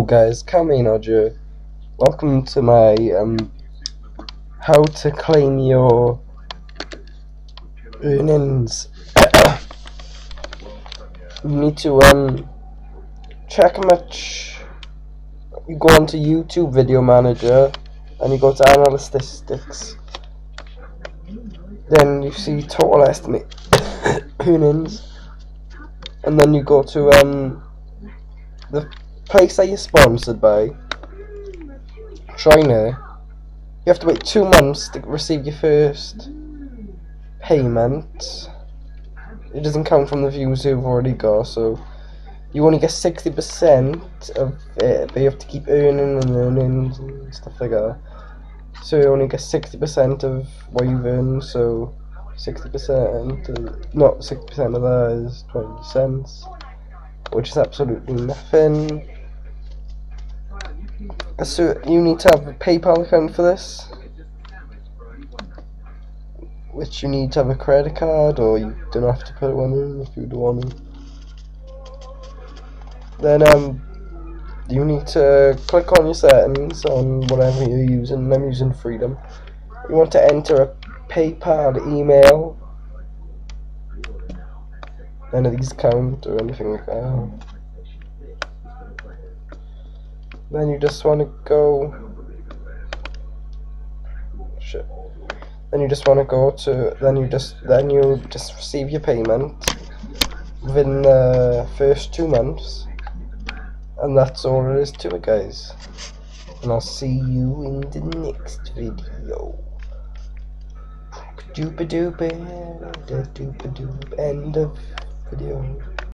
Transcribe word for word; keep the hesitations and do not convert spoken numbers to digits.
guys, Kaminojo. Welcome to my um how to claim your earnings. You need to um check how much. You go onto YouTube Video Manager and you go to Analytics. Then you see total estimate earnings, and then you go to um the place that you're sponsored by, China. You have to wait two months to receive your first payment. It doesn't count from the views you've already got, so you only get sixty percent of it, but you have to keep earning and earning and stuff like that. So you only get sixty percent of what you've earned, so sixty percent, not sixty percent of that is twenty cents, which is absolutely nothing. So you need to have a PayPal account for this, which you need to have a credit card, or you don't have to put one in if you don't want to. Then um, you need to click on your settings on whatever you're using. I'm using Freedom. You want to enter a PayPal email. None of these count or anything like that. Then you just want to go. Shit. Then you just want to go to. Then you just. Then you just receive your payment within the first two months, and that's all there is to it, guys. And I'll see you in the next video. Doopa doopa, doopa doop. End of video.